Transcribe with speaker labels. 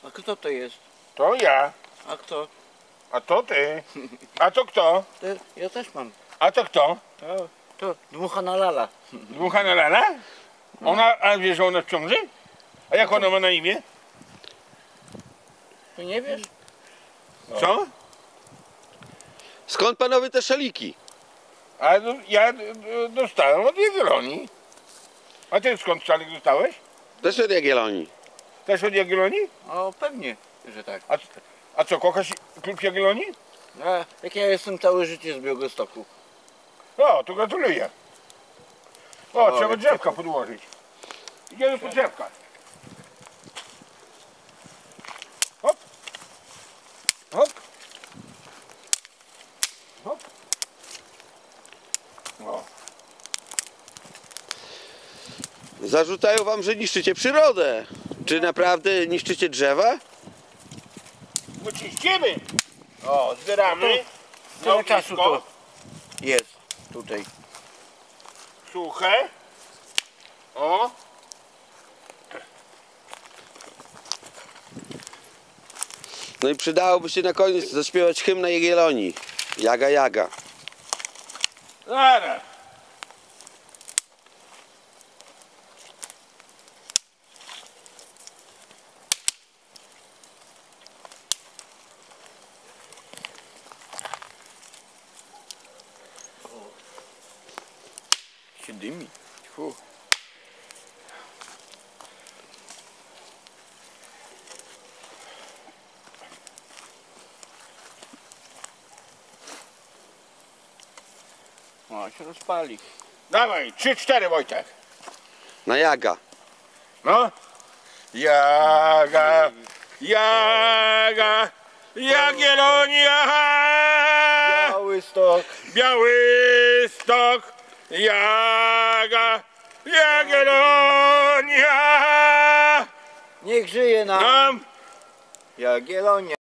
Speaker 1: A kto to jest?
Speaker 2: To ja.
Speaker 1: A kto?
Speaker 2: A to ty. A to kto?
Speaker 1: To ja też mam.
Speaker 2: A to kto?
Speaker 1: To dmuchana lala.
Speaker 2: Dmuchana Lala? Ona, a wiesz, że ona w ciąży? A jak ona ma na imię?
Speaker 1: Ty nie wiesz?
Speaker 2: Co?
Speaker 3: Skąd panowie te szaliki?
Speaker 2: A ja dostałem od Jagiellonii. A ty skąd szalik dostałeś?
Speaker 3: Też od Jagiellonii.
Speaker 2: Też od Jagiellonii?
Speaker 1: O, pewnie, że tak.
Speaker 2: A co, kochasz klub Jagiellonii?
Speaker 1: A, jak ja jestem całe życie z Białegostoku.
Speaker 2: O, to gratuluję. O, trzeba
Speaker 1: jak
Speaker 2: drzewka podłożyć. Idziemy po drzewka. Hop. Hop. Hop. O.
Speaker 3: Zarzucają wam, że niszczycie przyrodę. Czy naprawdę niszczycie drzewa?
Speaker 2: No czyścimy. O, zbieramy.
Speaker 1: Tyle czasu to jest tutaj.
Speaker 2: Suche. O.
Speaker 3: No i przydałoby się na koniec zaśpiewać hymn na Jagiellonii. Jaga, jaga.
Speaker 2: Zaraz.
Speaker 1: Się dymi. Fu. O, się rozpali.
Speaker 2: Dawaj, 3-4 Wojtek.
Speaker 3: Na jaga.
Speaker 2: No. Jaga, jaga, Jagiellonia.
Speaker 1: Białystok.
Speaker 2: Białystok, jaga, Jagiellonia.
Speaker 1: Niech żyje nam
Speaker 2: Nam
Speaker 1: Jagiellonia.